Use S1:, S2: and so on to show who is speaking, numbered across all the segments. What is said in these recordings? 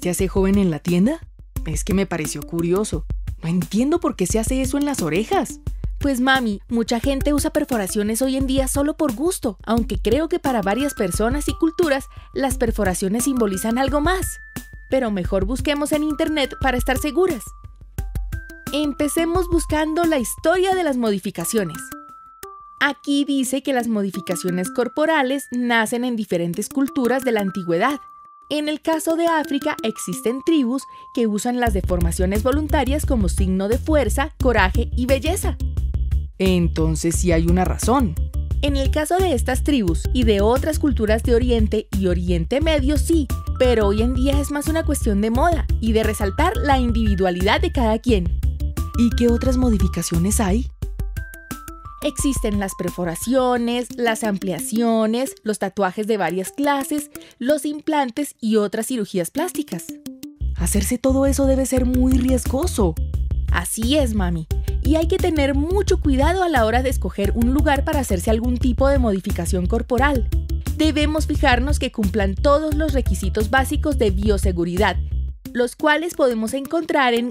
S1: que hace joven en la tienda? Es que me pareció curioso. No entiendo por qué se hace eso en las orejas.
S2: Pues mami, mucha gente usa perforaciones hoy en día solo por gusto, aunque creo que para varias personas y culturas las perforaciones simbolizan algo más. Pero mejor busquemos en internet para estar seguras. Empecemos buscando la historia de las modificaciones. Aquí dice que las modificaciones corporales nacen en diferentes culturas de la antigüedad. En el caso de África existen tribus que usan las deformaciones voluntarias como signo de fuerza, coraje y belleza.
S1: Entonces sí hay una razón.
S2: En el caso de estas tribus y de otras culturas de Oriente y Oriente Medio sí, pero hoy en día es más una cuestión de moda y de resaltar la individualidad de cada quien.
S1: ¿Y qué otras modificaciones hay?
S2: Existen las perforaciones, las ampliaciones, los tatuajes de varias clases, los implantes y otras cirugías plásticas.
S1: Hacerse todo eso debe ser muy riesgoso.
S2: Así es, mami. Y hay que tener mucho cuidado a la hora de escoger un lugar para hacerse algún tipo de modificación corporal. Debemos fijarnos que cumplan todos los requisitos básicos de bioseguridad, los cuales podemos encontrar en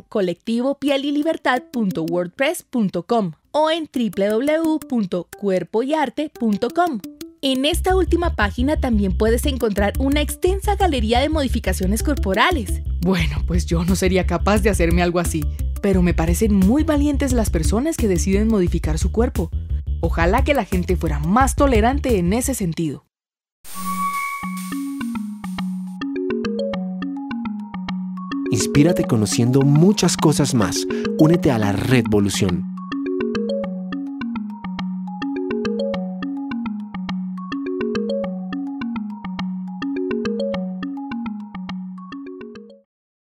S2: colectivopielilibertad.wordpress.com o en www.cuerpoyarte.com. En esta última página también puedes encontrar una extensa galería de modificaciones corporales.
S1: Bueno, pues yo no sería capaz de hacerme algo así, pero me parecen muy valientes las personas que deciden modificar su cuerpo. Ojalá que la gente fuera más tolerante en ese sentido.
S3: Inspírate conociendo muchas cosas más. Únete a la Redvolución.